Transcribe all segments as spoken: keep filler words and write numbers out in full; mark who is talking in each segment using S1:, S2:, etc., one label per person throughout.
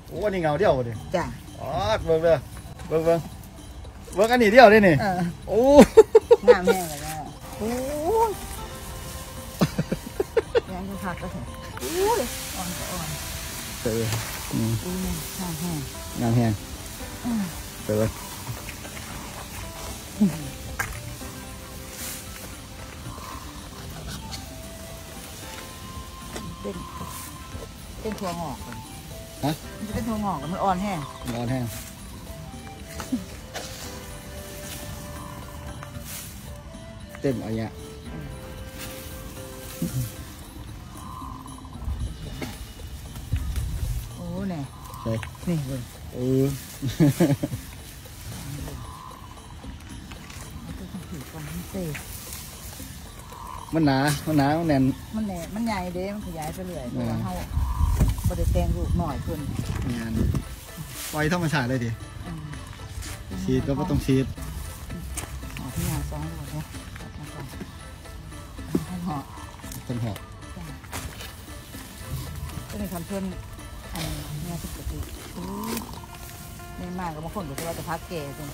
S1: โอ้นี่เงาเดียวดิ
S2: จ้ะ
S1: อ๋อเบิ่งเด้อเบิ่งเบิ่งเบิ่งอันนี้เดียวเลยนี่โอ้
S2: งามแห้งเลยนะโอ้ยังจะผักก็ถึงโอ้ยอ่อนอ่อน
S1: เตยอืม
S2: งามแห้ง
S1: งามแห้งเตย
S2: เป็นเป็นถั่วงอก
S1: ฮะ
S2: มันจะเป็นถั่วงอกมันอ่อนแห้ง
S1: อ่อนแห้งเต็มอะไรเงี้ย
S2: โอ้เนี่ย
S1: ใช่
S2: นี่เลย
S1: เออมันหนามันหนามันแน่น
S2: มันแน่นมันใหญ่เด้มันขยายไปเรื่อยเพราะว่าเขาบริแตงลูกหน่อยคน
S1: งานปล่อยธรรมชาติเลยดิชีดก็ไม่ต้องชีด
S2: หอที่งานสองลูกเนาะต้นหอ
S1: ต้นหอ
S2: ก็ในคำเพิ่นอันนี้ปกติไม่มากก็บางคนก็จะว่าจะพักแก่จริง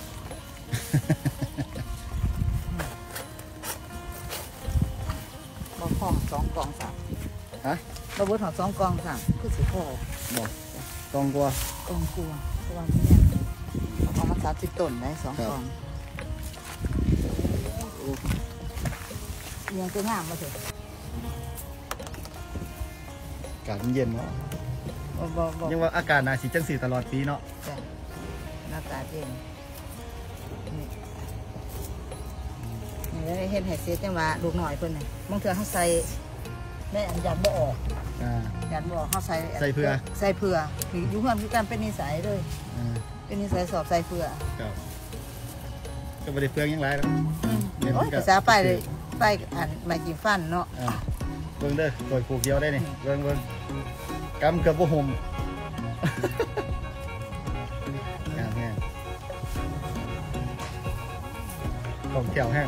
S2: บางข้อสองกองสาม
S1: ฮะ
S2: เราเบิร์ดหอสองกองสามคือสีพ่อ
S1: บอกกองกลัว
S2: กองกลัวตัวนี้เนี่ยเอาของมาสามสิบต้นได้สองกองยังจะงามมาเถอะ
S1: อากาศมันเย็นเนาะยังว่าอากาศน่าสีจังสีตลอดปีเนาะ
S2: จ้ะอากาศเย็นนี่นี่เห็นเห็ดเสียจังว่าลูกหน่อยเพิ่นนี่บางเทื่อเขาใส่ได้อันยันบ่ออกยันบ่ออกเขาใส่
S1: ใส่เพื่อ
S2: ใส่เพื่ออยู่เพื่อนคือการเป็นนิสัยเลยเป็นนิสัยสอบใส่เพื่อ
S1: ก็ไม่ได้เพื่อยังไรแล้ว
S2: โอ้ยภาษาไปเลยไปอ่านมากินฟันเนาะ
S1: เบิ้งเด้อโดยผูกเดียวได้นี่เบิ้งเบิ้งกำเกือบบ่ห่มงามแห้งของแถวแห้ง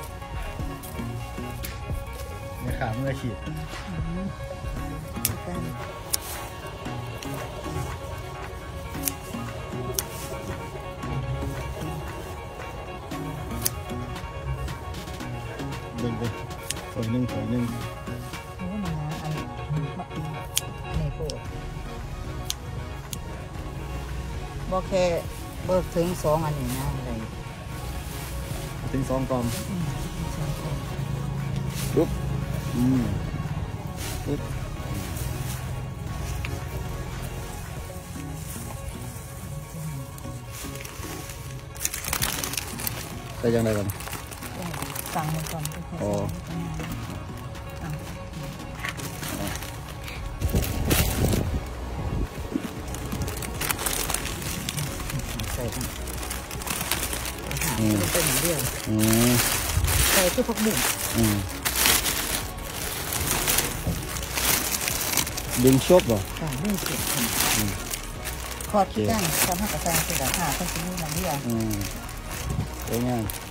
S1: เมื่อขาเมื่อฉีดเบิ้งเบิ้งสวยหนึ่งสวยหนึ่ง
S2: บอกแค่เบิกถึงสองอันนี้นะอะไร
S1: ถึงสองกองปุ๊บอืมปุ๊บใส่ยังไงก่อน
S2: สั่งมันก่อน
S1: อ๋อ
S2: อืมเป็นอย่างเดียวอืมใส่คือผักบุ้ง
S1: อืมดึงชบเหรอ
S2: ค่ะดึงเสร็จคอดที่ด้านทำให้กระจายเป็นแบบผ้าเป็นชิ้นนี้อย่างเดียว
S1: อืมสวยงาม